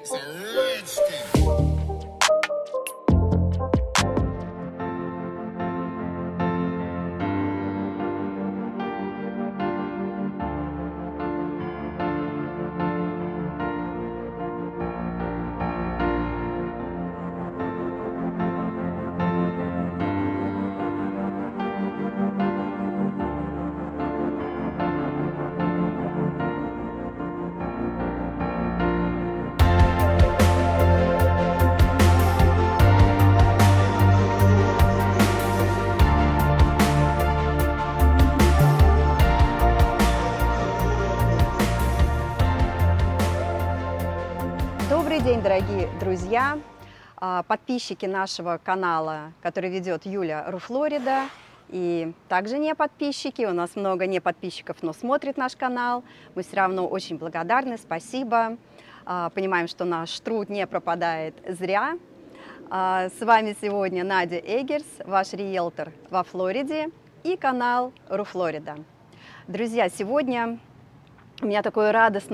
Добрый день, дорогие друзья, подписчики нашего канала, который ведет Юля Руфлорида, и также не подписчики. У нас много не подписчиков, но смотрит наш канал. Мы все равно очень благодарны, спасибо. Понимаем, что наш труд не пропадает зря. С вами сегодня Надя Эггерс, ваш риэлтор во Флориде, и канал Руфлорида. Друзья, сегодня у меня такое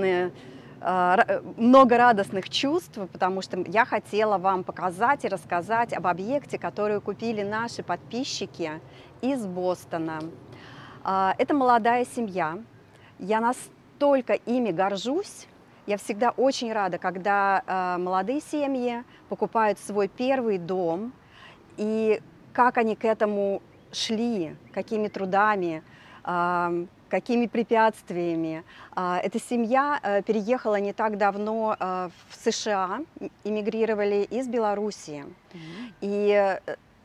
много радостных чувств, потому что я хотела вам показать и рассказать об объекте, который купили наши подписчики из Бостона. Это молодая семья. Я настолько ими горжусь. Я всегда очень рада, когда молодые семьи покупают свой первый дом, и как они к этому шли, какими трудами, какими препятствиями. Эта семья переехала не так давно в США, эмигрировали из Белоруссии. И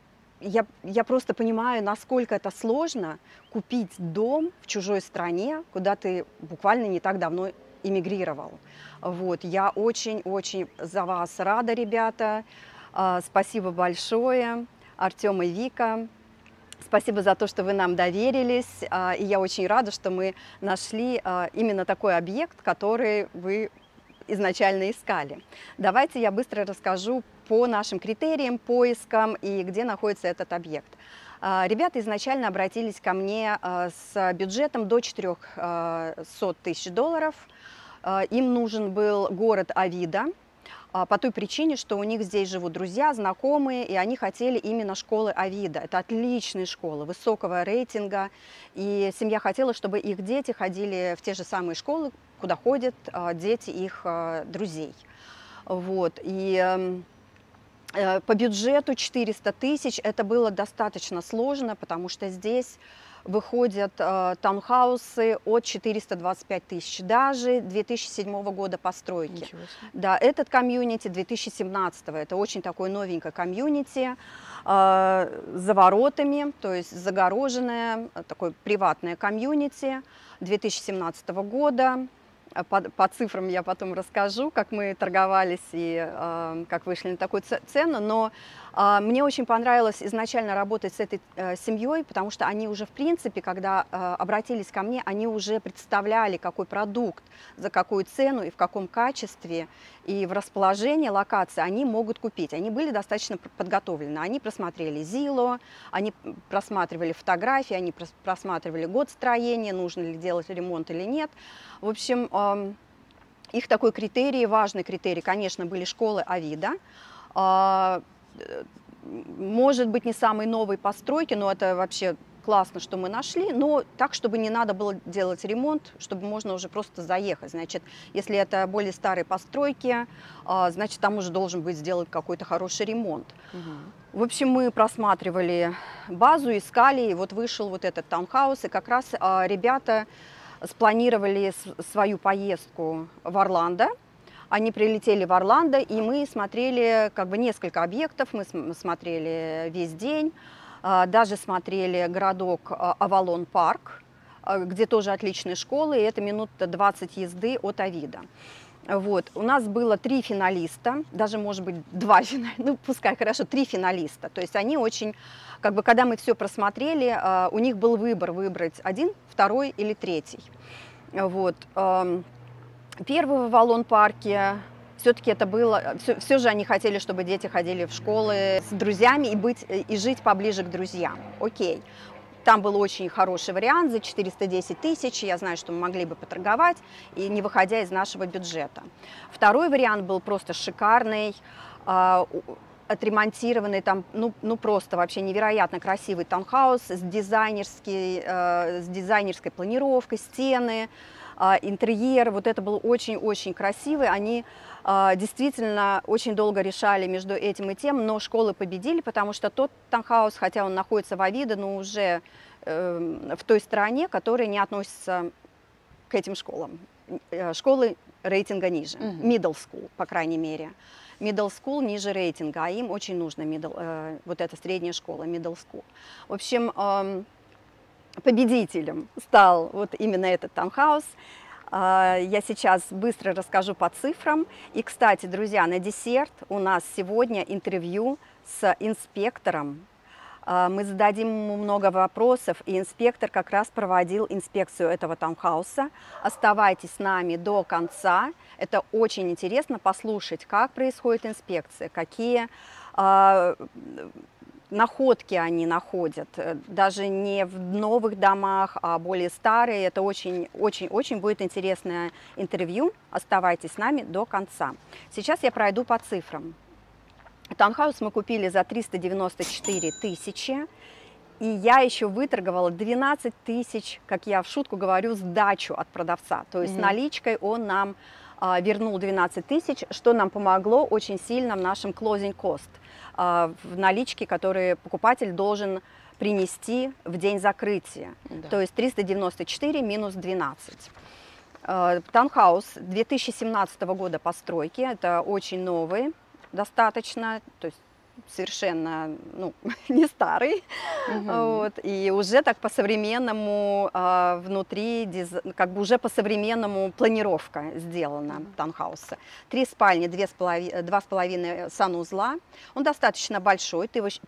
я просто понимаю, насколько это сложно купить дом в чужой стране, куда ты буквально не так давно эмигрировал. Вот. Я очень-очень за вас рада, ребята. Спасибо большое, Артем и Вика. Спасибо за то, что вы нам доверились, и я очень рада, что мы нашли именно такой объект, который вы изначально искали. Давайте я быстро расскажу по нашим критериям, поискам и где находится этот объект. Ребята изначально обратились ко мне с бюджетом до $400 тысяч. Им нужен был город Овидо, по той причине, что у них здесь живут друзья, знакомые, и они хотели именно школы Овидо. Это отличные школы, высокого рейтинга, и семья хотела, чтобы их дети ходили в те же самые школы, куда ходят дети их друзей. Вот. И по бюджету 400 тысяч это было достаточно сложно, потому что здесь выходят таунхаусы от 425 тысяч, даже 2007 года постройки. Да, этот комьюнити 2017, это очень такой новенькое комьюнити, за воротами, то есть загороженное, такое приватное комьюнити 2017 года. По цифрам я потом расскажу, как мы торговались и как вышли на такую цену, но мне очень понравилось изначально работать с этой семьей, потому что они уже, в принципе, когда обратились ко мне, они уже представляли, какой продукт, за какую цену и в каком качестве и в расположении локации они могут купить. Они были достаточно подготовлены, они просмотрели Zillow, они просматривали фотографии, они просматривали год строения, нужно ли делать ремонт или нет. В общем, их такой критерий, важный критерий, конечно, были школы Овидо. Может быть, не самой новой постройки, но это вообще классно, что мы нашли, но так, чтобы не надо было делать ремонт, чтобы можно уже просто заехать. Значит, если это более старые постройки, значит, там уже должен быть сделан какой-то хороший ремонт. В общем, мы просматривали базу, искали, и вот вышел вот этот таунхаус, и как раз ребята спланировали свою поездку в Орландо. Они прилетели в Орландо, и мы смотрели как бы несколько объектов, мы смотрели весь день, даже смотрели городок Авалон Парк, где тоже отличные школы, и это минут 20 езды от Овидо. Вот. У нас было 3 финалиста, даже, может быть, 2 финалиста, ну, пускай, хорошо, 3 финалиста. То есть они очень, как бы, когда мы все просмотрели, у них был выбор выбрать 1, 2 или 3. Вот. Первый в Авалон-парке, все-таки это было, все же они хотели, чтобы дети ходили в школы с друзьями и жить поближе к друзьям. Окей. там был очень хороший вариант за 410 тысяч. Я знаю, что мы могли бы поторговать, и не выходя из нашего бюджета. Второй вариант был просто шикарный, отремонтированный, там, ну просто вообще невероятно красивый таунхаус с дизайнерской планировкой, стены, интерьер. Вот это было очень-очень красивый. Они действительно очень долго решали между этим и тем, но школы победили, потому что тот таунхаус, хотя он находится в Авидо, но уже в той стороне, которая не относится к этим школам. Школы рейтинга ниже, middle school, по крайней мере. Middle school ниже рейтинга, а им очень нужно вот эта средняя школа, middle school. В общем, победителем стал вот именно этот таунхаус. Я сейчас быстро расскажу по цифрам. И, кстати, друзья, на десерт у нас сегодня интервью с инспектором. Мы зададим ему много вопросов, и инспектор как раз проводил инспекцию этого таунхауса. Оставайтесь с нами до конца. Это очень интересно послушать, как происходит инспекция, какие находки они находят, даже не в новых домах, а более старые. Это очень будет интересное интервью. Оставайтесь с нами до конца. Сейчас я пройду по цифрам. Таунхаус мы купили за 394 тысячи, и я еще выторговала 12 тысяч, как я в шутку говорю, сдачу от продавца. То есть наличкой он нам вернул 12 тысяч, что нам помогло очень сильно в нашем closing cost, в наличке, которые покупатель должен принести в день закрытия. Да. То есть 394 минус 12. Таунхаус 2017 года постройки, это очень новый достаточно, то есть совершенно не старый, вот, и уже так по-современному внутри, как бы уже по-современному планировка сделана таунхауса. 3 спальни, 2,5 санузла, он достаточно большой,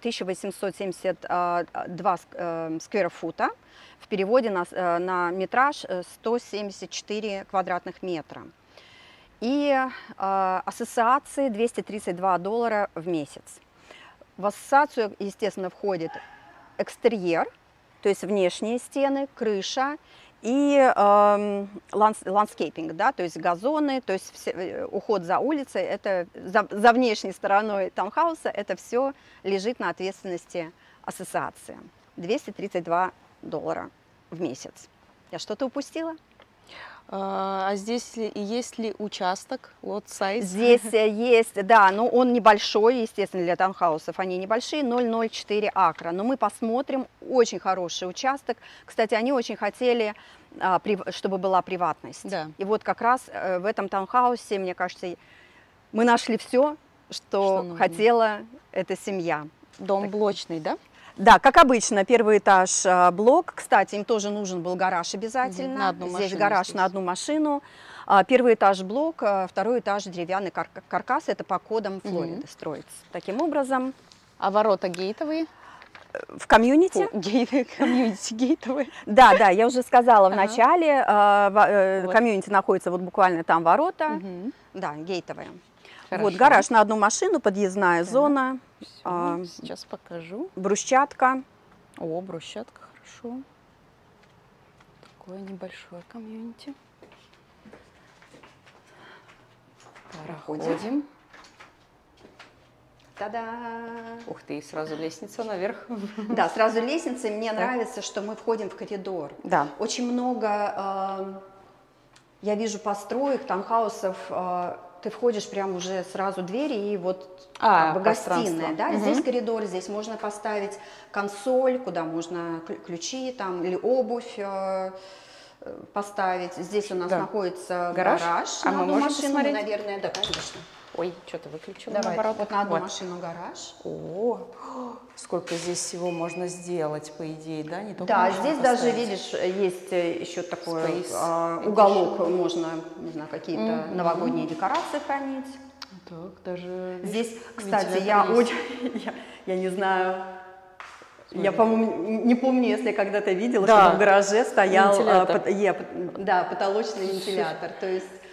1872 сквер-фута, в переводе на метраж 174 квадратных метра. И ассоциации $232 в месяц. В ассоциацию, естественно, входит экстерьер, то есть внешние стены, крыша и ландскейпинг, да, то есть газоны, то есть уход за улицей, это за внешней стороной таунхауса, это все лежит на ответственности ассоциации. $232 в месяц. Я что-то упустила? А здесь есть ли участок, lot size? Здесь есть, да, но он небольшой, естественно, для таунхаусов они небольшие, 0,04 акра. Но мы посмотрим, очень хороший участок. Кстати, они очень хотели, чтобы была приватность. Да. И вот как раз в этом таунхаусе, мне кажется, мы нашли все, что хотела эта семья. Дом блочный, да? Да, как обычно, первый этаж блок. Кстати, им тоже нужен был гараж обязательно. На одну машину. Здесь гараж на одну машину. Первый этаж блок, второй этаж деревянный каркас. Это по кодам Флориды строится. Таким образом. А ворота гейтовые? В комьюнити. Комьюнити гейтовые. Да, я уже сказала в начале. Комьюнити находится вот буквально там ворота. Да, гейтовые. Хорошо. Вот гараж на одну машину, подъездная зона. Сейчас покажу. Брусчатка. О, брусчатка, хорошо. Такое небольшое комьюнити. Проходим. Та-да! Ух ты, сразу лестница наверх. Да, сразу лестница. Мне нравится, что мы входим в коридор. Да. Очень много, я вижу построек, таунхаусов. Ты входишь прям уже сразу двери и вот гостиная, да? Здесь коридор, здесь можно поставить консоль, куда можно ключи там или обувь поставить. Здесь у нас находится гараж на одну машину, наверное, да, конечно. Ой, что-то выключила. Давай, наоборот. Вот на одну машину гараж. О, сколько здесь всего можно сделать, по идее, да? Не только здесь даже, видишь, есть еще такой уголок, можно, не знаю, какие-то новогодние декорации хранить. Так, даже... Здесь, кстати, я не знаю, я, по-моему, не помню, если я когда-то видела, что в гараже стоял потолочный вентилятор. То есть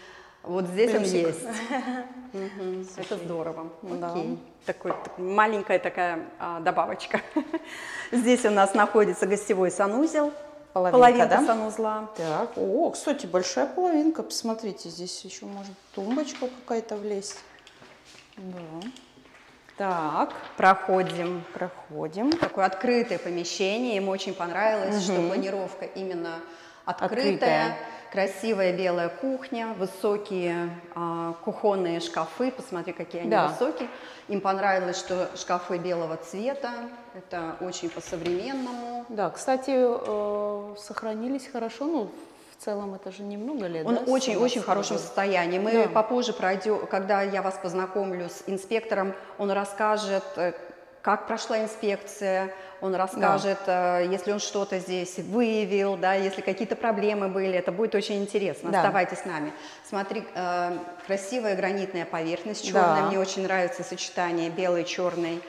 Вот здесь он Плюсик. есть. Мгм, это здорово. Да. Окей. Маленькая такая добавочка. Здесь у нас находится гостевой санузел. Половинка да? санузла. Так, о, кстати, большая половинка, посмотрите, здесь еще может тумбочка какая-то влезть. Да. Так, Проходим. проходим. Такое открытое помещение. Ему очень понравилось, что планировка именно открытая. Открытая. Красивая белая кухня, высокие кухонные шкафы. Посмотри, какие они Да. высокие. Им понравилось, что шкафы белого цвета. Это очень по-современному. Да, кстати, сохранились хорошо, ну, в целом это же немного лет, Он да, очень-очень в 17-го хорошем года? состоянии. Мы Да. попозже пройдем, когда я вас познакомлю с инспектором, он расскажет, как прошла инспекция, он расскажет, если он что-то здесь выявил, да, если какие-то проблемы были, это будет очень интересно. Да. Оставайтесь с нами. Смотри, красивая гранитная поверхность черная, Да. мне очень нравится сочетание белый-черный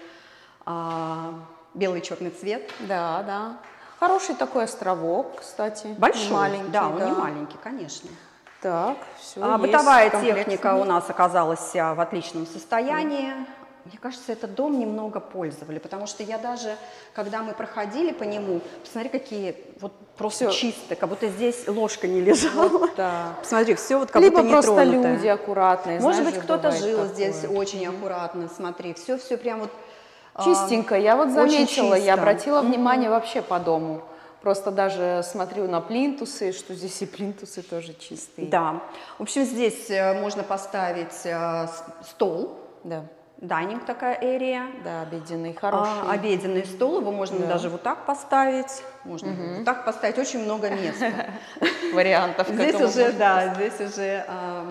цвет. Да, да. Хороший такой островок, кстати. Большой, не маленький, да, он не маленький, конечно. Так, все. Бытовая техника у нас оказалась вся в отличном состоянии. Мне кажется, этот дом немного пользовали, потому что я даже, когда мы проходили по нему, посмотри, какие вот просто Всё. чистые, как будто здесь ложка не лежала. Вот, да. Посмотри, все вот как Либо будто не просто тронутое. люди аккуратные. Может знаешь быть, же, кто-то бывает жил такое. здесь очень аккуратно, смотри, все прям вот Чистенько. Я вот очень заметила, я чисто. обратила внимание вообще по дому. Просто даже смотрю на плинтусы, что здесь и плинтусы тоже чистые. Да. В общем, здесь можно поставить стол, Да, дайнинг такая area. да, обеденный, хороший. Обеденный стол, его можно даже вот так поставить, можно вот так поставить, очень много места. Вариантов. к Здесь этому уже, можно. да, здесь уже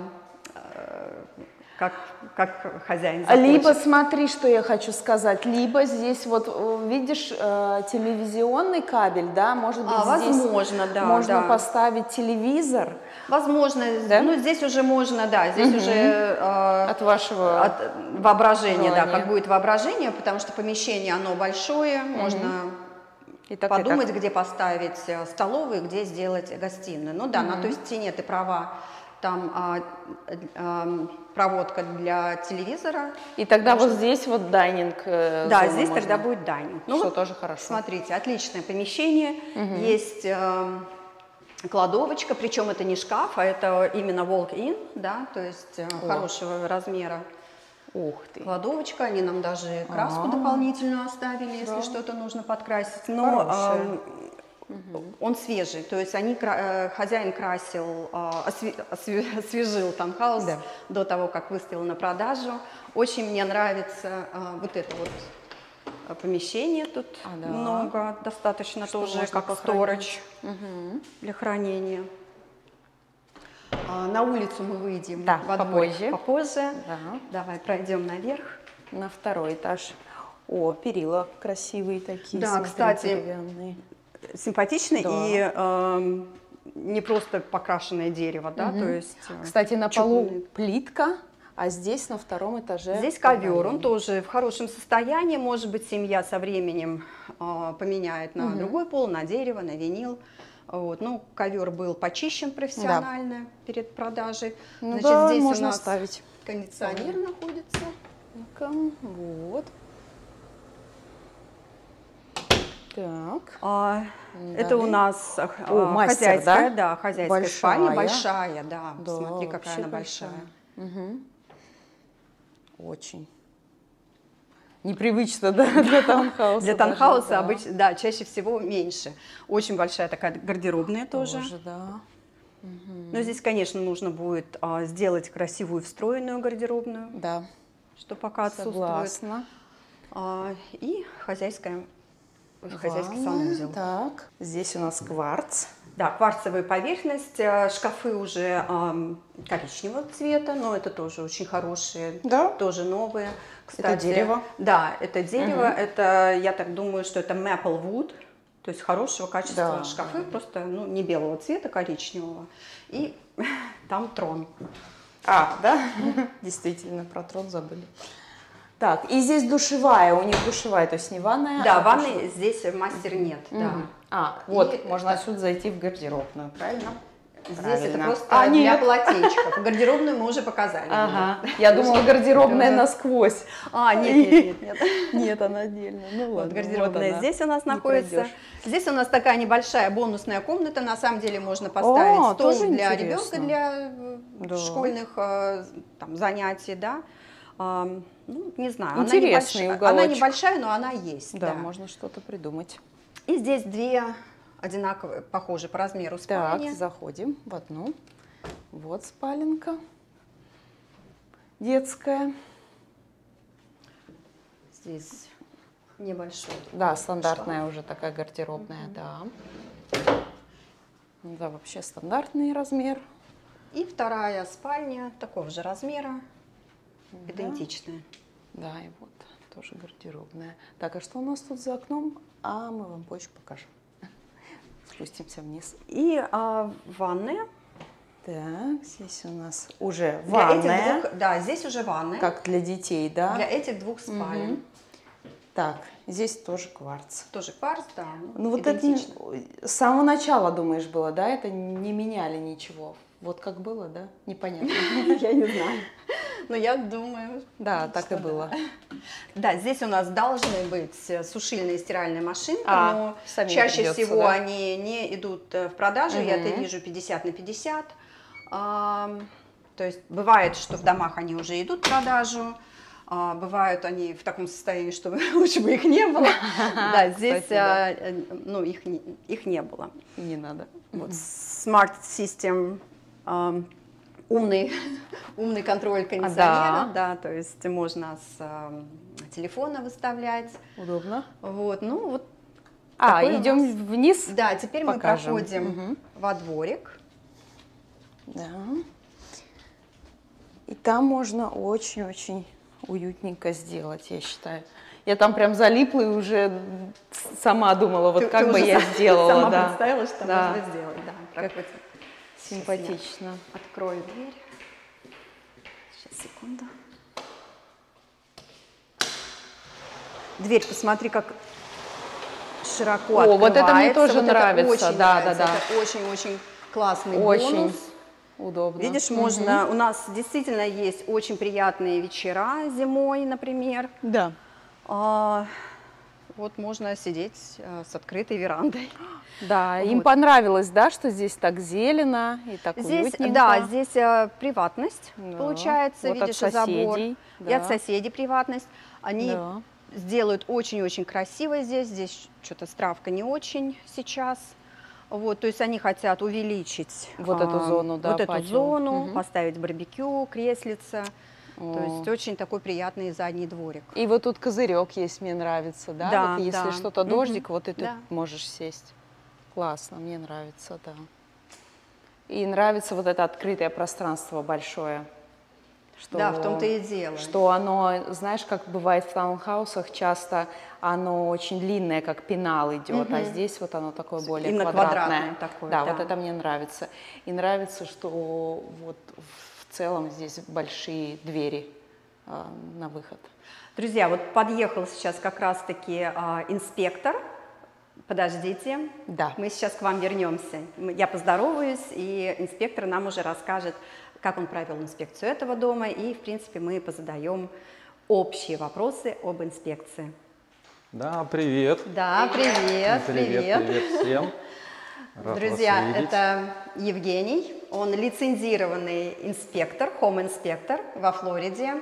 как хозяин захочет. Либо смотри, что я хочу сказать, либо здесь вот видишь телевизионный кабель, да, может быть здесь возможно, да, можно да. поставить телевизор Возможно, Да? ну здесь уже можно, да, здесь уже от вашего. от воображения, да, желания. как будет воображение, потому что помещение, оно большое, можно И так, и подумать, так. где поставить столовую, где сделать гостиную. Ну да, на той стене ты права, там проводка для телевизора. И тогда вот здесь вот дайнинг. Да, здесь тогда будет дайнинг. Ну, Что вот тоже хорошо. Смотрите, отличное помещение, есть кладовочка, причем это не шкаф, а это именно walk-in, да, то есть хорошего размера. Ух ты. Кладовочка, они нам даже краску дополнительную оставили, если что-то нужно подкрасить. Но Хорошая. он свежий, то есть хозяин красил, освежил таунхаус до того, как выставил на продажу. Очень мне нравится вот это вот помещение, тут да. много, достаточно Что тоже, можно как похоронить. сторидж для хранения. На улицу мы выйдем Да, во двор попозже. попозже. Да. Давай пройдем наверх. На второй этаж. О, перила красивые такие. Да, смотри, кстати, деревянные. Симпатичный Да. и не просто покрашенное дерево, да, то есть. Кстати, на полу чугунный. плитка, а здесь на втором этаже. Здесь ковер, он тоже в хорошем состоянии, может быть, семья со временем поменяет на другой пол, на дерево, на винил. Вот. Ну, ковер был почищен профессионально перед продажей. Ну Значит, да, здесь можно у нас ставить. кондиционер находится. Ну-ка, вот. Так. Это у нас мастер, хозяйская, да? хозяйская Большая. спальня, большая, да. Да, Смотри, какая вообще она большая. Очень. Непривычно, да, для таунхауса. Для даже, таунхауса да. обычно, да, чаще всего меньше. Очень большая такая гардеробная тоже. Тоже, да. Но здесь, конечно, нужно будет сделать красивую встроенную гардеробную, Да, что пока отсутствует. согласна. И хозяйский Ванна. санузел. Так, здесь у нас кварц. Да, кварцевая поверхность, шкафы уже коричневого цвета, но это тоже очень хорошие, Да? тоже новые. Кстати, дерево? Да, это дерево, это, я так думаю, что это maple wood, то есть хорошего качества Да. шкафы, просто не белого цвета, коричневого. И там трон. Да? Действительно, про трон забыли. Так, и здесь душевая, у них душевая, то есть не ванная, Да, а ванны здесь мастер нет, да. Вот, И можно отсюда зайти в гардеробную, правильно? Здесь это Правильно. просто для нет. полотенчиков. Гардеробную мы уже показали. Ага. Я думала, гардеробная насквозь. Нет. Нет, она отдельно. Ну Вот ладно. гардеробная она. здесь у нас Не находится. пройдешь. Здесь у нас такая небольшая бонусная комната. На самом деле можно поставить стол тоже для интересно. ребенка, для Да. школьных там, занятий, да. Ну, не знаю, Интересный она уголочек. небольшая, но она есть. Да, можно что-то придумать. И здесь две одинаковые, похожие по размеру спальни. Так, заходим в одну. Вот спаленка детская. Здесь небольшой. Да, стандартная уже такая гардеробная, да. Да, вообще стандартный размер. И вторая спальня такого же размера, Да. идентичная. Да, и вот тоже гардеробная. Так, а что у нас тут за окном? А мы вам позже покажем. Спустимся вниз. И ванная. Так, здесь у нас уже Для ванная. этих двух, да, здесь уже ванная. Как для детей, да? Для этих двух спален. Мгм. Так, здесь тоже кварц. Тоже кварц, да. Ну вот это идентично. с самого начала, думаешь, было, да? Это не меняли ничего. Вот как было, да? Непонятно. Я не знаю. Но я думаю, Да, так и что было. да, здесь у нас должны быть сушильные и стиральные машинки, но самим чаще придется, всего да? они не идут в продажу. Я это Мгм. вижу 50 на 50. То есть бывает, что в домах они уже идут в продажу. Бывают они в таком состоянии, что лучше бы их не было. Да, здесь Кстати, да. ну, их не было. Не надо. Вот Smart System, умный контроль кондиционера, да, то есть можно с телефона выставлять. Удобно. Вот, ну вот. А, такой у идем нас. вниз? Да, теперь покажем. мы проходим Мгм. во дворик. Да. И там можно очень-очень уютненько сделать, я считаю. Я там прям залипла и уже сама думала, вот Ты как бы уже я сделала. Сама да. представила, что Да. можно сделать. Да, Как проходим. симпатично. Открою дверь. Сейчас, секунду. Дверь, посмотри, как широко О, вот это мне открывается. тоже Вот это нравится, очень да, нравится. да, да. Это очень-очень классный Очень бонус. удобно. Видишь, Мгм. можно, у нас действительно есть очень приятные вечера зимой, например. Да. Вот можно сидеть с открытой верандой. Да, им Вот. понравилось, да, что здесь так зелено и так Здесь, уютненько. да, здесь приватность Да. получается, Вот от видишь, и забор. соседей, И да. от соседей приватность. Они Да. сделают очень-очень красиво здесь. Здесь что-то травка не очень сейчас. Вот, то есть они хотят увеличить Вот эту зону, да, вот эту патио. зону, Мгм. поставить барбекю, креслица. То О. есть очень такой приятный задний дворик. И вот тут козырек есть, мне нравится, да? Да, Вот если да. что-то Мгм. дождик, вот и ты Да. можешь сесть. Классно, мне нравится, да. И нравится вот это открытое пространство большое. Что, Да, в том-то и дело. Что оно, знаешь, как бывает в таунхаусах, часто оно очень длинное, как пенал идет, а здесь вот оно такое более Именно квадратное. квадратное такое, Да, да. вот это мне нравится. И нравится, что вот в целом здесь большие двери на выход. Друзья, вот подъехал сейчас как раз-таки инспектор. Подождите, Да. мы сейчас к вам вернемся. Я поздороваюсь, и инспектор нам уже расскажет, как он провел инспекцию этого дома, и, в принципе, мы позадаем общие вопросы об инспекции. Да, привет. Да, привет, Привет всем. Рад Друзья, вас видеть. это Евгений, он лицензированный инспектор, home-инспектор во Флориде.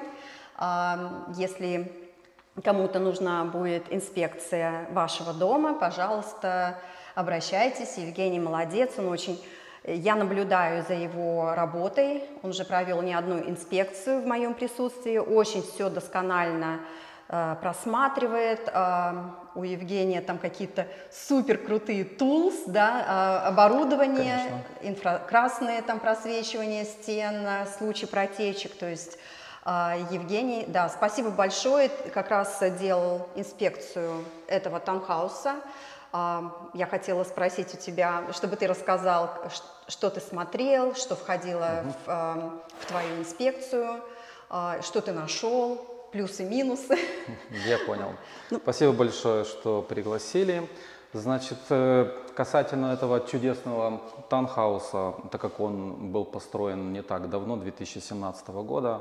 Если кому-то нужна будет инспекция вашего дома, пожалуйста, обращайтесь. Евгений молодец, он очень... Я наблюдаю за его работой, он уже провел не одну инспекцию в моем присутствии, очень все досконально просматривает. У Евгения там какие-то супер крутые tools, да, оборудование, инфракрасное там просвечивание стен, случай протечек, то есть Евгений, да, спасибо большое, как раз делал инспекцию этого таунхауса. Я хотела спросить у тебя, чтобы ты рассказал, что ты смотрел, что входило в твою инспекцию, что ты нашел, плюсы, минусы. Я понял. Спасибо большое, что пригласили. Значит, касательно этого чудесного таунхауса, так как он был построен не так давно, 2017 года,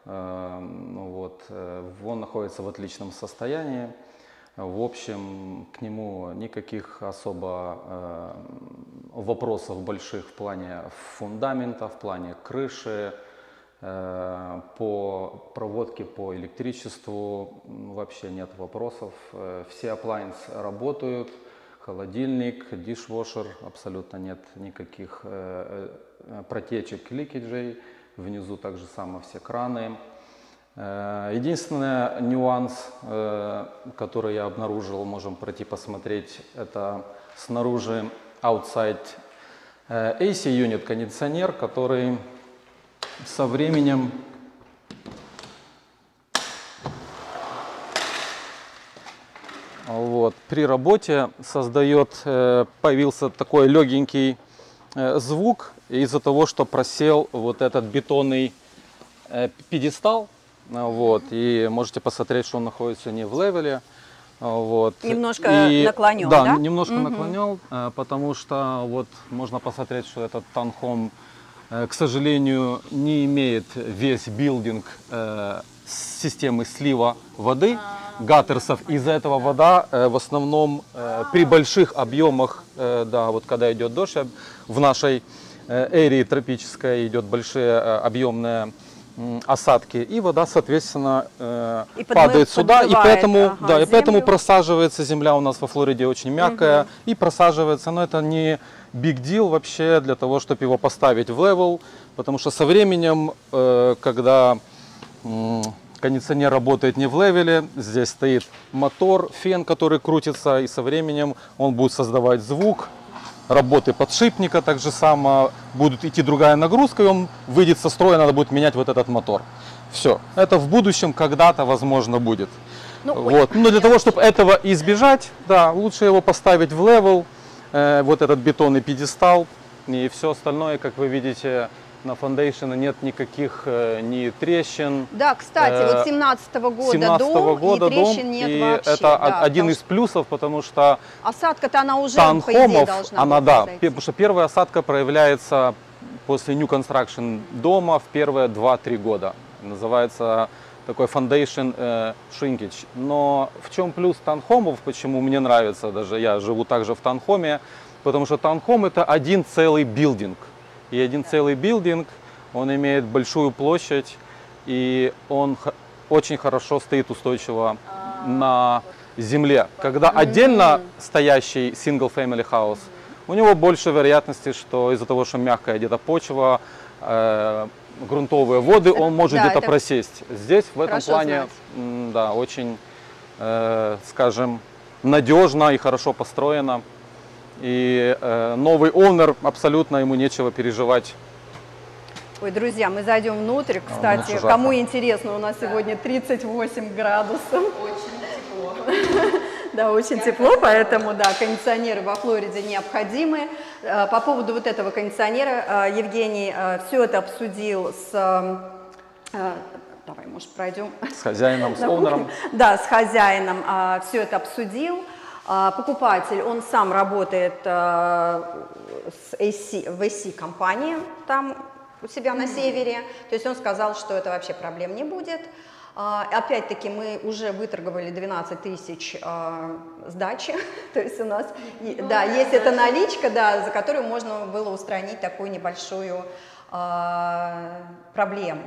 он находится в отличном состоянии. В общем, к нему никаких особо вопросов больших в плане фундамента, в плане крыши, по проводке, по электричеству вообще нет вопросов. Все appliances работают, холодильник, дишвошер, абсолютно нет никаких протечек, ликиджей. Внизу также само все краны. Единственный нюанс, который я обнаружил, можем пройти посмотреть, это снаружи outside AC unit кондиционер, который со временем при работе появился такой легенький звук из-за того, что просел вот этот бетонный пьедестал. И можете посмотреть, что он находится не в левеле. Немножко наклонен, да? Да, немножко наклонен, потому что можно посмотреть, что этот таунхом, к сожалению, не имеет весь билдинг системы слива воды, гаттерсов. Из-за этого вода в основном при больших объемах, когда идет дождь, в нашей эрии тропической идет большие объемные осадки, и вода, соответственно, падает сюда, и поэтому просаживается земля. У нас во Флориде очень мягкая, и просаживается, но это не big deal вообще для того, чтобы его поставить в левел, потому что со временем, когда кондиционер работает не в левеле, здесь стоит мотор, фен, который крутится, и со временем он будет создавать звук работы подшипника, так же само будет идти другая нагрузка, и он выйдет со строя, надо будет менять вот этот мотор. Все, это в будущем когда-то возможно будет. Но для того, чтобы этого избежать, лучше его поставить в левел, вот этот бетонный пьедестал, и все остальное, как вы видите, на фондейшене нет никаких ни трещин. Да, кстати, 17-го года дом, и трещин нет вообще. Это один из плюсов, потому что осадка-то она уже, по идее, должна быть. Потому что первая осадка проявляется после new construction дома в первые 2-3 года. Называется такой foundation shrinkage. Но в чем плюс таунхомов, почему мне нравится, даже я живу также в таунхоме, потому что таунхом это один целый билдинг. И один целый билдинг, он имеет большую площадь, и он очень хорошо стоит устойчиво на земле. Когда отдельно стоящий single family house, у него больше вероятности, что из-за того, что мягкая где-то почва, грунтовые воды, он может где-то просесть. Здесь в этом плане очень, скажем, надежно и хорошо построено. И новый оунер, абсолютно ему нечего переживать. Ой, друзья, мы зайдем внутрь. Кстати, кому интересно, у нас сегодня 38 градусов. Очень тепло. Да, очень тепло, поэтому, кондиционеры во Флориде необходимы. По поводу вот этого кондиционера, Евгений все это обсудил с... Давай, может, пройдем. С хозяином, с оунером. Да, с хозяином все это обсудил. Покупатель, он сам работает в AC-компании, там у себя на севере, то есть он сказал, что это вообще проблем не будет. Опять-таки мы уже выторговали 12 тысяч сдачи, то есть у нас есть эта наличка, за которую можно было устранить такую небольшую проблему.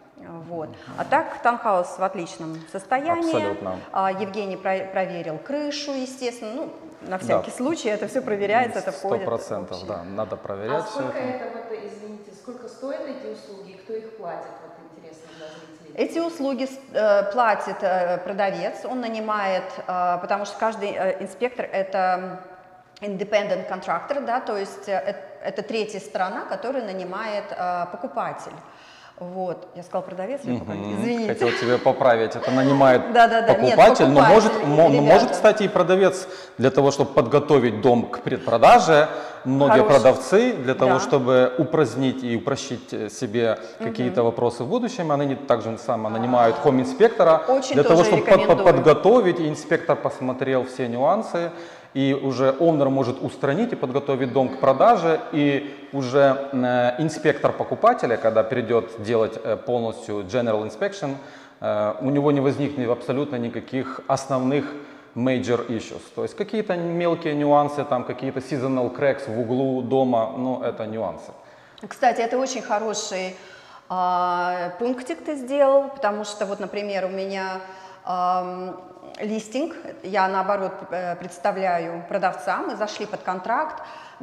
А так, таунхаус в отличном состоянии. Абсолютно. Евгений проверил крышу, естественно. На всякий случай это все проверяется, это входит. 100%, да, надо проверять все это. Извините, сколько стоят эти услуги и кто их платит? Интересно для зрителей. Эти услуги платит продавец, он нанимает, потому что каждый инспектор это independent contractor, то есть это третья сторона, которую нанимает покупатель. Я сказал продавец, извините. Хотел тебя поправить, это нанимает покупатель, но может, кстати, и продавец для того, чтобы подготовить дом к предпродаже. Многие продавцы для того, чтобы упразднить и упрощить себе какие-то вопросы в будущем, они также нанимают хом-инспектора для того, чтобы подготовить, и инспектор посмотрел все нюансы и уже оунер может устранить и подготовить дом к продаже, и уже инспектор покупателя, когда придет делать полностью general inspection, у него не возникнет абсолютно никаких основных major issues. То есть какие-то мелкие нюансы, там какие-то seasonal cracks в углу дома, ну это нюансы. Кстати, это очень хороший пунктик ты сделал, потому что вот, например, у меня листинг, я наоборот представляю продавца, мы зашли под контракт,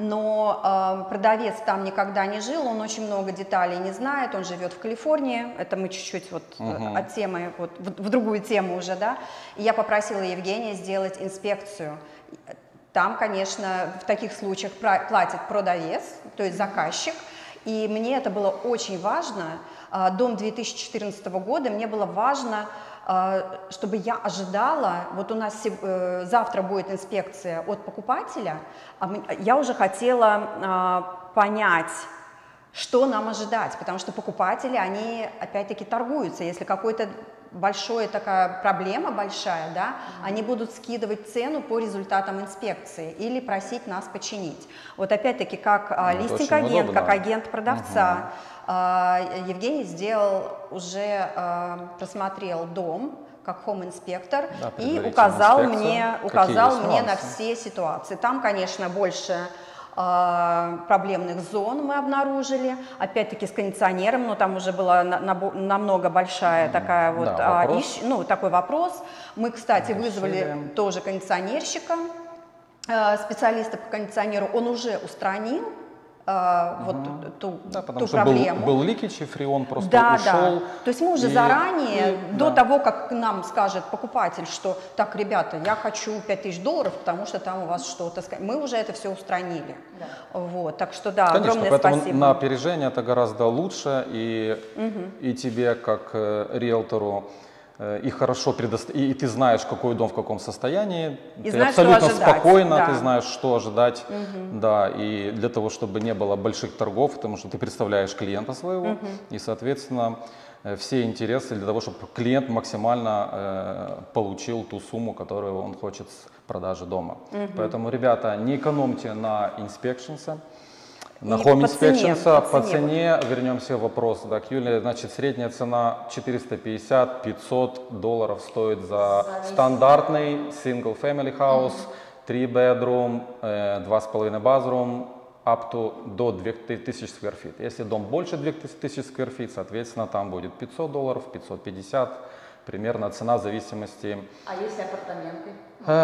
но продавец там никогда не жил, он очень много деталей не знает, он живет в Калифорнии, это мы чуть-чуть вот от темы, вот в другую тему уже, да, и я попросила Евгения сделать инспекцию. Там, конечно, в таких случаях платит продавец, то есть заказчик, и мне это было очень важно, дом 2014 года, мне было важно, чтобы я ожидала, вот у нас завтра будет инспекция от покупателя, я уже хотела понять, что нам ожидать, потому что покупатели, они опять-таки торгуются, если какой-то такая проблема большая, да, они будут скидывать цену по результатам инспекции или просить нас починить. Вот опять-таки как листинг-агент, как агент продавца, Евгений уже просмотрел дом как home-инспектор и указал мне на все ситуации. Там, конечно, больше проблемных зон мы обнаружили, опять-таки с кондиционером, но там уже была намного большая такая вот, такой вопрос. Мы, кстати, вызвали тоже кондиционерщика, специалиста по кондиционеру, он уже устранил вот ту проблему. Был leakage, и фреон просто ушел. Да. То есть мы уже заранее, до того, как нам скажет покупатель, что так, ребята, я хочу $5000, потому что там у вас что-то, мы уже это все устранили. Да. Вот, так что да, конечно, огромное спасибо. На опережение это гораздо лучше, и тебе, как риэлтору, и хорошо и ты знаешь, какой дом в каком состоянии, и ты знаешь, абсолютно спокойно, да. Ты знаешь, что ожидать, да, и для того, чтобы не было больших торгов, потому что ты представляешь клиента своего, и, соответственно, все интересы для того, чтобы клиент максимально получил ту сумму, которую он хочет с продажи дома. Поэтому, ребята, не экономьте на inspections. На Home Inspections по цене вернемся в вопрос. Да, Юлия, значит, средняя цена $450–500 стоит за стандартный single family house, 3 bedroom, 2,5 bathroom, до 2000 square feet. Если дом больше 2000 square feet, соответственно, там будет $500, 550, примерно цена в зависимости. А если апартаменты?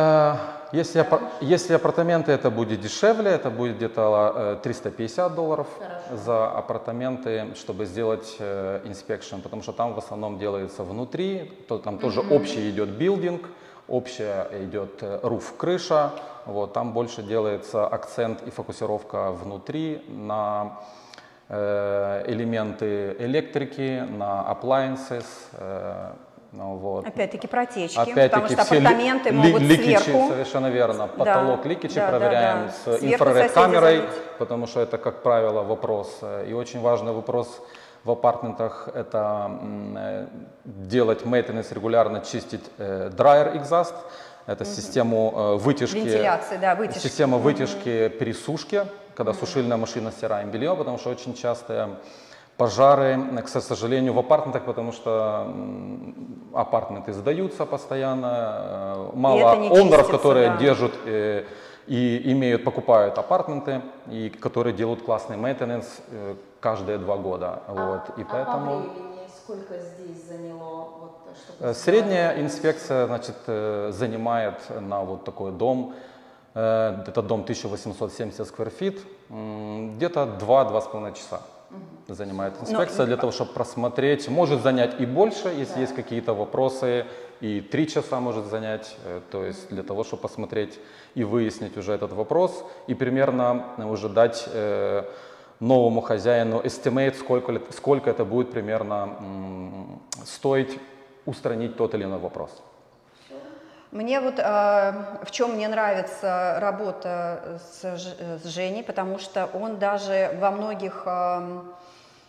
Если апартаменты, это будет дешевле, это будет где-то $350 за апартаменты, чтобы сделать инспекшн, потому что там в основном делается внутри, там тоже общий идет билдинг, общая идет руф, крыша, вот, там больше делается акцент и фокусировка внутри на элементы электрики, на appliances. Вот. Опять-таки протечки, потому что апартаменты могут сверху. Совершенно верно. Потолок ликичи проверяем с инфраред-камерой, потому что это, как правило, вопрос. И очень важный вопрос в апартментах – это делать maintenance регулярно, чистить dryer exhaust. Это систему вытяжки, вентиляции, система вытяжки пересушки, когда сушильная машина стираем белье, потому что очень часто пожары, к сожалению, в апартментах, потому что апартменты сдаются постоянно, мало оунеров, которые держат и покупают апартменты, и которые делают классный мейнтенанс каждые 2 года. Вот. И поэтому... по времени сколько здесь заняло? Средняя инспекция, значит, занимает на вот такой дом, это дом 1870 square feet, где-то 2–2,5 часа. Занимает инспекция для того, чтобы просмотреть. Может занять и больше, если есть какие-то вопросы, и 3 часа может занять, то есть для того, чтобы посмотреть и выяснить уже этот вопрос, и примерно уже дать новому хозяину estimate, сколько это будет примерно стоить устранить тот или иной вопрос. Мне вот в чем мне нравится работа с Женей, потому что он даже во многих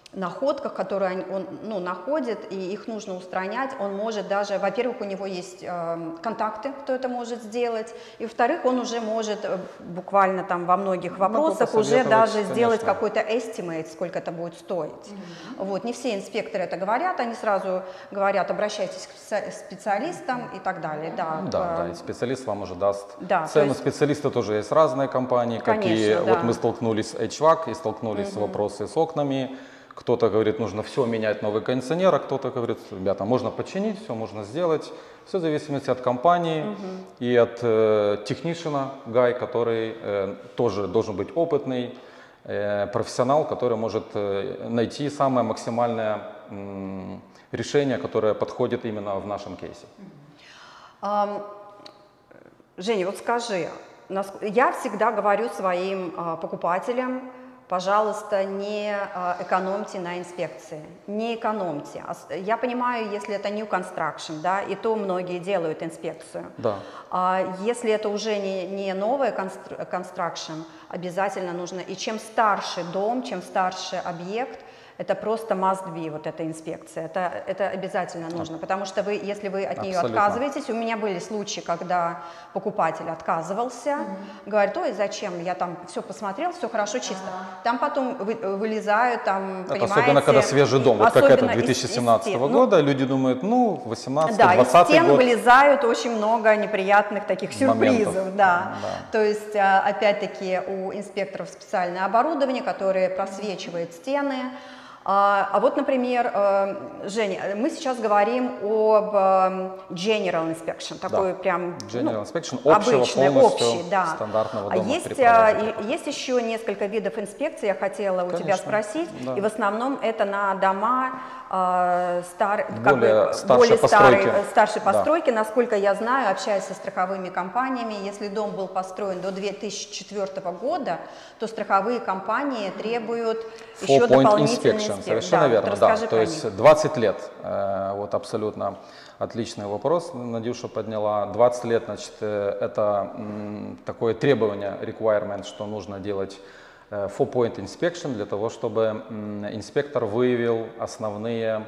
находках, которые он находит, и их нужно устранять. Он может даже, во-первых, у него есть контакты, кто это может сделать, и, во-вторых, он уже может буквально там во многих вопросах уже даже сделать какой-то estimate, сколько это будет стоить. Вот. Не все инспекторы это говорят, они сразу говорят, обращайтесь к специалистам и так далее. Да, и специалист вам уже даст цену. есть... Специалисты тоже есть разные компании, какие вот мы столкнулись с HVAC и столкнулись с вопросами с окнами. Кто-то говорит, нужно все менять, новый кондиционер, а кто-то говорит, ребята, можно починить, все можно сделать. Все в зависимости от компании и от технician, гай, который тоже должен быть опытный, профессионал, который может найти самое максимальное решение, которое подходит именно в нашем кейсе. Женя, вот скажи, я всегда говорю своим покупателям, пожалуйста, не экономьте на инспекции, не экономьте. Я понимаю, если это new construction, да, и то многие делают инспекцию. Да. Если это уже не новая construction, обязательно нужно, и чем старше дом, чем старше объект, это просто must be, вот эта инспекция, это обязательно нужно, потому что если вы от нее отказываетесь, у меня были случаи, когда покупатель отказывался, говорит, ой, зачем, я там все посмотрел, все хорошо, чисто. Там потом вылезают, там, понимаете. Особенно, когда свежий дом, вот как это 2017 года, люди думают, ну, 18-20 да, год. из стен вылезают очень много неприятных таких сюрпризов, да. То есть, опять-таки, у инспекторов специальное оборудование, которое просвечивает стены. А вот, например, Женя, мы сейчас говорим об General Inspection, такой прям General Inspection, обычный, общий, да. Стандартного дома. Есть еще несколько видов инспекций, я хотела у тебя спросить, и в основном это на дома более старшей постройки. Насколько я знаю, общаясь со страховыми компаниями, если дом был построен до 2004 года, то страховые компании требуют еще дополнительные инспекции. Совершенно верно, да. То есть 20 лет, вот абсолютно отличный вопрос Надюша подняла. 20 лет, значит, это такое требование, requirement, что нужно делать 4-point inspection для того, чтобы инспектор выявил основные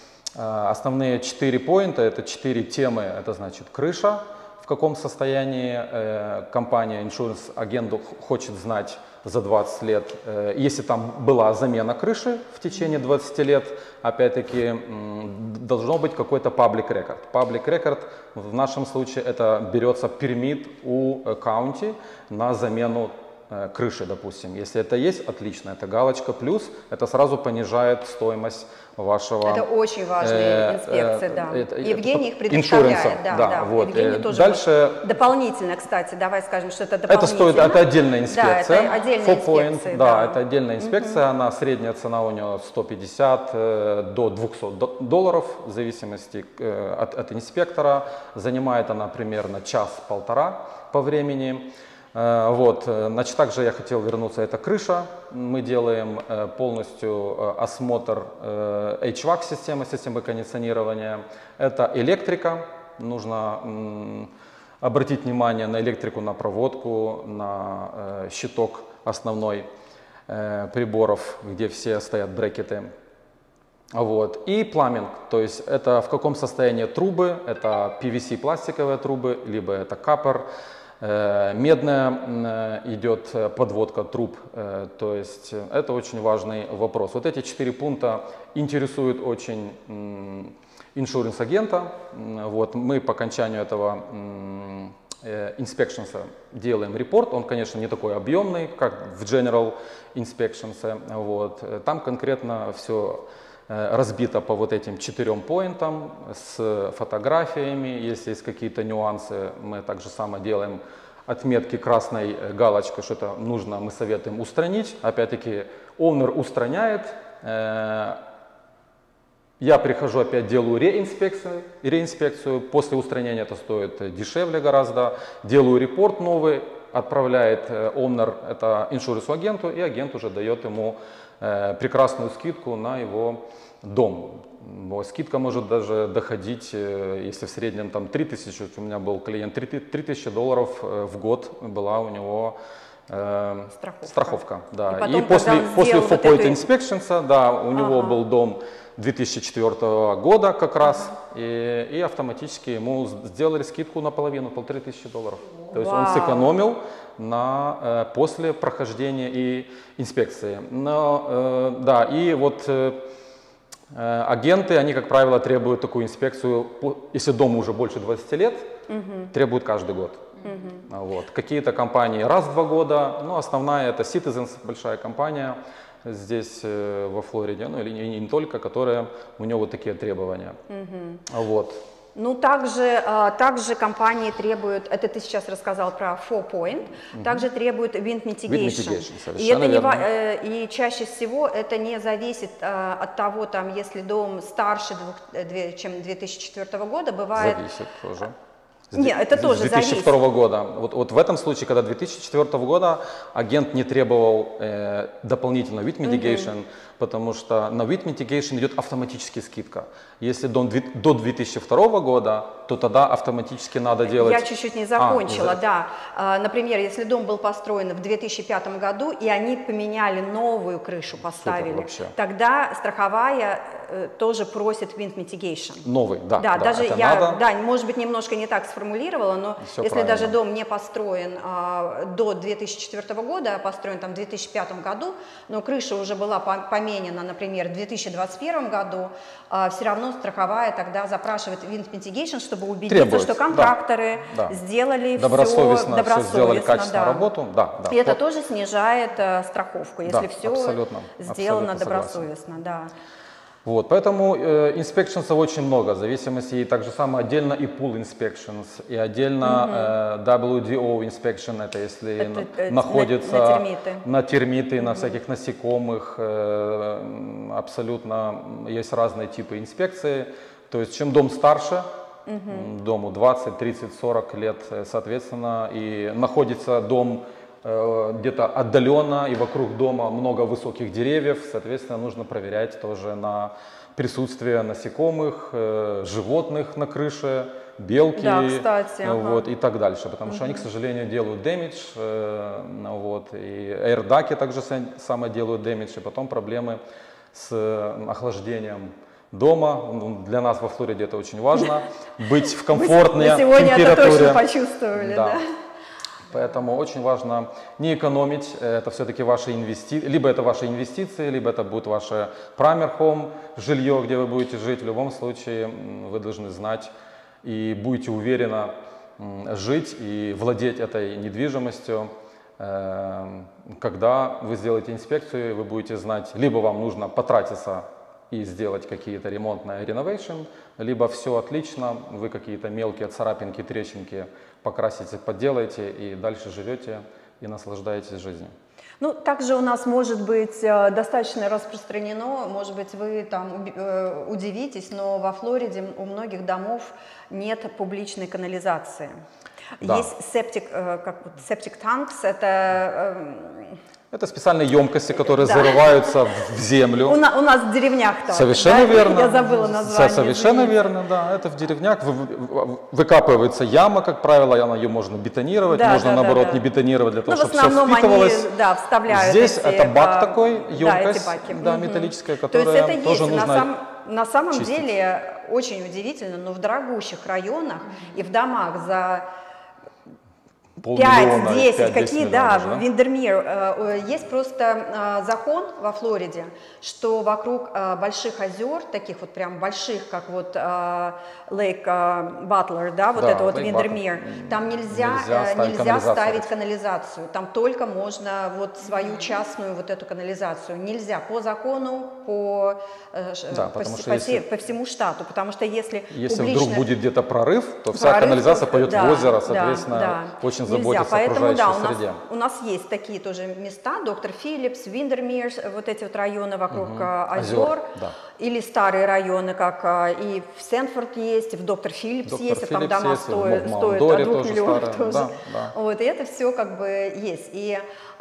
4 поинта, это 4 темы, это значит крыша, в каком состоянии компания, иншуранс-агент хочет знать за 20 лет, если там была замена крыши в течение 20 лет, опять-таки должно быть какой-то public record. Public record в нашем случае это берется пермит у county на замену крыши, допустим. Если это есть, отлично, это галочка, плюс это сразу понижает стоимость вашего... Это очень важные инспекции, да. Евгений их предоставляет. Вот. Евгений тоже дальше... Дополнительно, кстати, давай скажем, что это дополнительно. Это отдельная инспекция. Да, это отдельная инспекция. Да, это отдельная инспекция, она средняя цена у нее 150 до $200, в зависимости от инспектора. Занимает она примерно час-полтора по времени. Вот, значит, также я хотел вернуться, это крыша. Мы делаем полностью осмотр HVAC-системы, системы кондиционирования. Это электрика, нужно обратить внимание на электрику, на проводку, на щиток основной приборов, где все стоят брекеты. Вот. И пламинг, то есть это в каком состоянии трубы, это PVC пластиковые трубы, либо это капер. Медная идет подводка труб, то есть это очень важный вопрос. Вот эти 4 пункта интересуют очень иншуранс-агента. Вот, мы по окончанию этого inspections делаем репорт, он, конечно, не такой объемный, как в General Inspections. Вот. Там конкретно все разбито по вот этим 4 поинтам с фотографиями. Если есть какие-то нюансы, мы также само делаем отметки красной галочкой, что это нужно, мы советуем устранить. Опять-таки, owner устраняет. Я прихожу, опять делаю реинспекцию. После устранения это стоит дешевле гораздо. Делаю репорт новый, отправляет owner это иншуранс-агенту, и агент уже дает ему прекрасную скидку на его дом. Скидка может даже доходить, если в среднем там 3000, у меня был клиент, $3000 в год была у него страховка, да. И потом, И после сделал вот Four Point эту- Inspections, да, у него был дом 2004 года как раз, и автоматически ему сделали скидку наполовину, $1500. То есть он Вау. сэкономил после прохождения и инспекции. Но, да, и вот агенты, они, как правило, требуют такую инспекцию, если дому уже больше 20 лет, требуют каждый год. Вот. Какие-то компании раз в 2 года, но основная это Citizens, большая компания здесь во Флориде, ну или не только, которая, у нее вот такие требования. Вот. Ну, также компании требуют, это ты сейчас рассказал про Four Point, также требуют Wind Mitigation. Wind mitigation, И, совершенно это не верно. и чаще всего это не зависит от того, там, если дом старше, чем 2004 года, бывает... Зависит тоже. Нет, это тоже с 2002 зависит. года. Вот в этом случае, когда 2004 года агент не требовал дополнительного Wind Mitigation, потому что на Wind Mitigation идет автоматически скидка. Если дом до 2002 года, то тогда автоматически надо делать... Я чуть-чуть не закончила, да. Например, если дом был построен в 2005 году, и они поменяли новую крышу, поставили, вообще. тогда страховая тоже просит Wind Mitigation. Новый, да. Да, даже это я, надо. да, может быть, немножко не так сформулировала, но Всё если правильно. даже дом не построен до 2004 года, а построен там в 2005 году, но крыша уже была поменена, например, в 2021 году, все равно страховая тогда запрашивает Wind Mitigation, чтобы убедиться, Требуется, что контракторы да. сделали Добросовестно все сделали качественную да. работу. Да, да. И это Вот. тоже снижает страховку, если все абсолютно, сделано абсолютно согласен. добросовестно. Да. Вот, поэтому inspections очень много, в зависимости, и также само отдельно и pool inspections, и отдельно WDO inspection, это если Это находится на термиты. на термиты, на всяких насекомых, абсолютно есть разные типы инспекции. То есть чем дом старше, дому 20, 30, 40 лет, соответственно, и находится дом где-то отдаленно, и вокруг дома много высоких деревьев, соответственно, нужно проверять тоже на присутствие насекомых, животных на крыше, белки, Да, кстати, вот, и так дальше, потому что они, к сожалению, делают дэмидж, вот, и air-даки также само делают дэмидж, и потом проблемы с охлаждением дома. Для нас во Флориде это очень важно, быть в комфортной Вы сегодня температуре. это точно почувствовали, да? Поэтому очень важно не экономить, это все-таки ваши инвестиции, либо это ваши инвестиции, либо это будет ваше primary home, жилье, где вы будете жить. В любом случае вы должны знать и будете уверенно жить и владеть этой недвижимостью. Когда вы сделаете инспекцию, вы будете знать, либо вам нужно потратиться и сделать какие-то ремонтные renovation, либо все отлично, вы какие-то мелкие царапинки, трещинки покрасите, подделаете и дальше живете и наслаждаетесь жизнью. Ну, также у нас может быть достаточно распространено, может быть, вы там удивитесь, но во Флориде у многих домов нет публичной канализации. Да. Есть septic tanks, это... Это специальные емкости, которые зарываются в землю. У нас в деревнях так. Совершенно верно. Я забыла название. Совершенно извините. верно, да. Это в деревнях выкапывается яма, как правило, ее можно бетонировать, Да, можно да, наоборот да. не бетонировать для того, Ну, в чтобы все основном впитывалось. они, вставляют Здесь эти, это бак такой, да, емкость, эти баки. да, металлическая, То которая есть это тоже есть. нужно На самом чистить. деле очень удивительно, но в дорогущих районах и в домах за 5-10, какие, да, миллионов, Виндермир. Есть просто закон во Флориде, что вокруг больших озер, таких вот прям больших, как вот Лейк Батлер, да, вот Да, это вот Lake Виндермир, Butler. там нельзя ставить канализацию, там только можно вот свою частную вот эту канализацию. Нельзя по закону, по всему штату, потому что если вдруг будет где-то прорыв, то вся канализация пойдет в озеро, соответственно, очень заботиться о окружающей среде. У нас есть такие тоже места, доктор Филлипс, Виндермир, вот эти вот районы вокруг озер, да. или старые районы, как и в Сенфорд есть, и в доктор Филлипс есть, там дома стоят от 2 миллионов тоже. Да. Вот, и это все как бы есть. И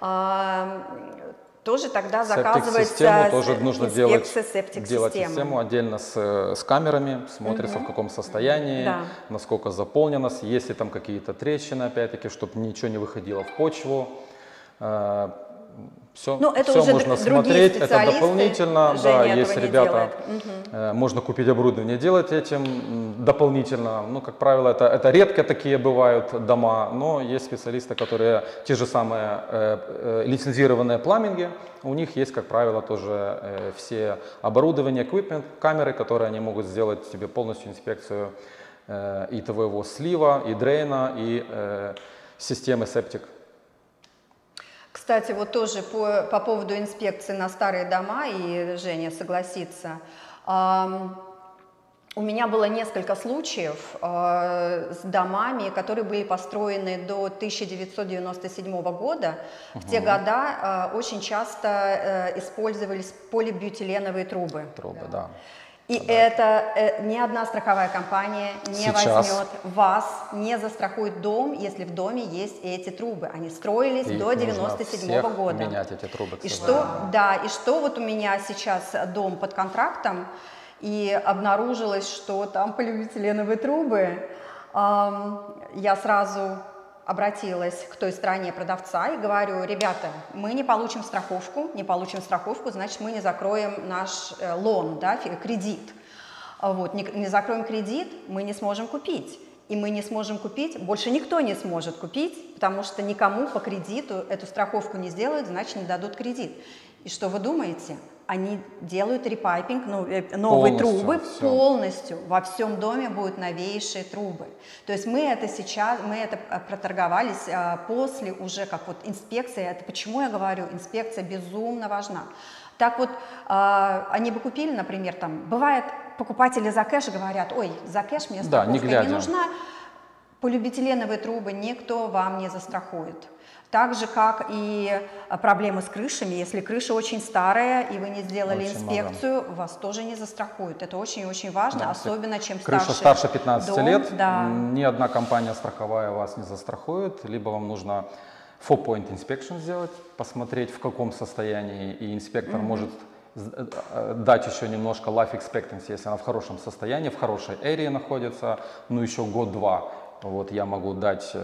тоже тогда заказывается тоже нужно делать септик-систему. систему отдельно с камерами, смотрится в каком состоянии, насколько заполнено, есть ли там какие-то трещины, опять-таки, чтобы ничего не выходило в почву. Все, Ну, это все уже можно другие смотреть, это специалисты. дополнительно, Женя да, этого есть не ребята, делает. можно купить оборудование, делать этим дополнительно. Ну, как правило, это редко такие бывают дома, но есть специалисты, которые те же самые лицензированные пламинги, у них есть, как правило, тоже все оборудование, equipment, камеры, которые они могут сделать тебе полностью инспекцию и твоего слива, и дрейна, и системы септик. Кстати, вот тоже по поводу инспекции на старые дома, и Женя согласится, у меня было несколько случаев с домами, которые были построены до 1997 года. В те года очень часто использовались полибьютиленовые трубы. Трубы, да. И это ни одна страховая компания не возьмет вас, не застрахует дом, если в доме есть эти трубы. Они строились до 1997 года. Менять эти трубы, и что вот у меня сейчас дом под контрактом, и обнаружилось, что там полиэтиленовые трубы, я сразу обратилась к той стороне продавца и говорю: ребята, мы не получим страховку, значит, мы не закроем наш лон, да, кредит. Вот, не закроем кредит, мы не сможем купить. И мы не сможем купить, больше никто не сможет купить, потому что никому по кредиту эту страховку не сделают, значит, не дадут кредит. И что вы думаете? Они делают репайпинг, новые трубы полностью. Во всем доме будут новейшие трубы. То есть мы это проторговались после уже как вот инспекция. Это почему я говорю, инспекция безумно важна. Так вот, они бы купили, например, там, бывает, покупатели за кэш говорят: ой, за кэш мне страховка не нужна, полиэтиленовые трубы никто вам не застрахует. Так же, как и проблемы с крышами. Если крыша очень старая, и вы не сделали инспекцию, вас тоже не застрахуют. Это очень-очень важно, да, особенно чем крыша старше 15 лет, да. Ни одна компания страховая вас не застрахует, либо вам нужно 4-point inspection сделать, посмотреть, в каком состоянии, и инспектор может дать еще немножко life expectancy, если она в хорошем состоянии, в хорошей area находится, ну еще год-два. Вот я могу дать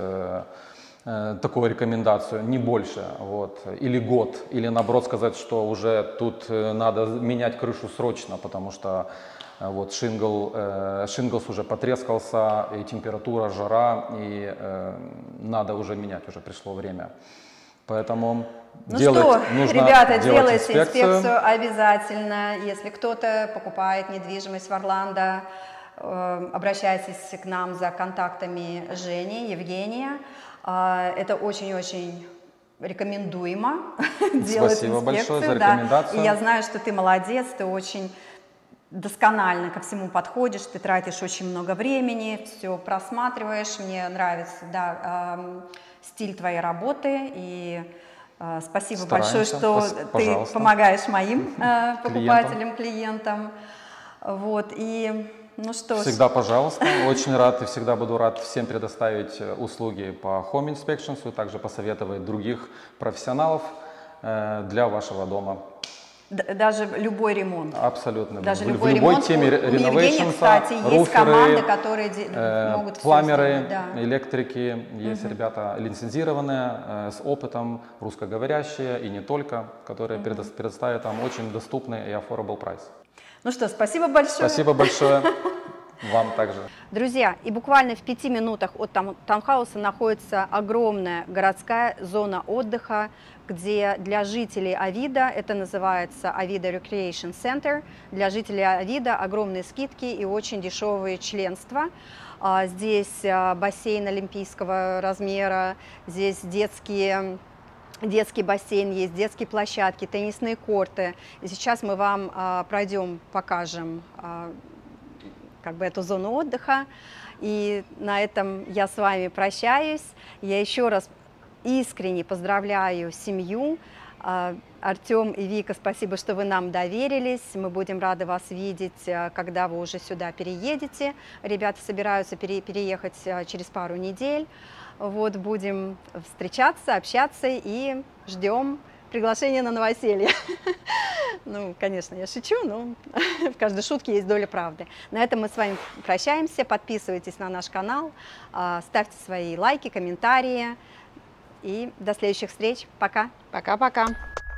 такую рекомендацию, не больше, вот, или год, или наоборот сказать, что уже тут надо менять крышу срочно, потому что вот шинглс уже потрескался, и температура, жара, и надо уже менять, уже пришло время. Поэтому нужно ребята, делайте инспекцию обязательно. Если кто-то покупает недвижимость в Орландо, обращайтесь к нам за контактами Жени, Евгения. Это очень-очень рекомендуемо делать инспекцию. Спасибо большое за Да. рекомендацию. И я знаю, что ты молодец, ты очень досконально ко всему подходишь, ты тратишь очень много времени, все просматриваешь. Мне нравится, да, стиль твоей работы. И спасибо большое, что ты помогаешь моим покупателям, клиентам. Вот, и... Ну что ж. Всегда, пожалуйста. Очень рад и всегда буду рад всем предоставить услуги по Home Inspections, и также посоветовать других профессионалов для вашего дома. Даже любой ремонт. Абсолютно. Даже в любой любой ремонт. теме реновейшн, кстати, есть команды, которые могут пламеры, все сделать, да. Электрики. Есть ребята лицензированные, с опытом, русскоговорящие и не только, которые предоставят вам очень доступный и affordable price. Ну что, спасибо большое. Спасибо большое. Вам также. Друзья, и буквально в 5 минутах от таунхауса находится огромная городская зона отдыха, где для жителей Авида, это называется Авида Recreation Center, для жителей Авида огромные скидки и очень дешевые членства. Здесь бассейн олимпийского размера, здесь детский бассейн есть, детские площадки, теннисные корты. И сейчас мы вам покажем как бы эту зону отдыха. И на этом я с вами прощаюсь. Я еще раз искренне поздравляю семью. Артем и Вика, спасибо, что вы нам доверились. Мы будем рады вас видеть, когда вы уже сюда переедете. Ребята собираются переехать через пару недель. Вот, будем встречаться, общаться и ждем приглашения на новоселье. Ну, конечно, я шучу, но в каждой шутке есть доля правды. На этом мы с вами прощаемся. Подписывайтесь на наш канал, ставьте свои лайки, комментарии. И до следующих встреч. Пока. Пока-пока.